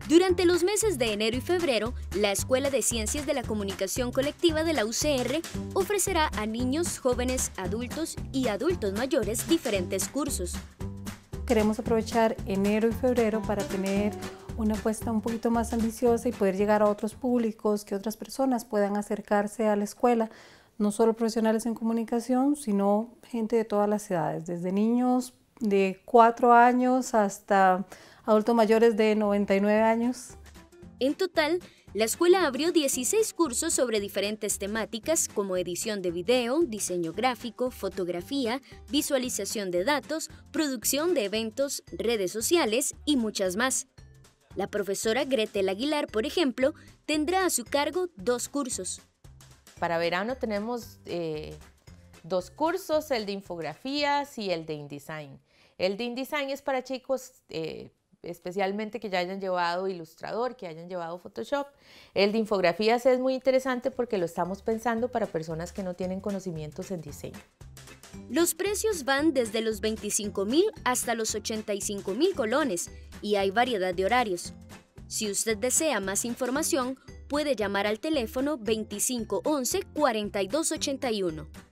Durante los meses de enero y febrero, la Escuela de Ciencias de la Comunicación Colectiva de la UCR ofrecerá a niños, jóvenes, adultos y adultos mayores diferentes cursos. Queremos aprovechar enero y febrero para tener una apuesta un poquito más ambiciosa y poder llegar a otros públicos, que otras personas puedan acercarse a la escuela, no solo profesionales en comunicación, sino gente de todas las edades, desde niños de 4 años hasta adultos mayores de 99 años. En total, la escuela abrió 16 cursos sobre diferentes temáticas como edición de video, diseño gráfico, fotografía, visualización de datos, producción de eventos, redes sociales y muchas más. La profesora Gretel Aguilar, por ejemplo, tendrá a su cargo 2 cursos. Para verano tenemos 2 cursos, el de infografías y el de InDesign. El de InDesign es para chicos especialmente que ya hayan llevado Illustrator, que hayan llevado Photoshop. El de infografías es muy interesante porque lo estamos pensando para personas que no tienen conocimientos en diseño. Los precios van desde los 25.000 hasta los 85.000 colones y hay variedad de horarios. Si usted desea más información, puede llamar al teléfono 2511 4281.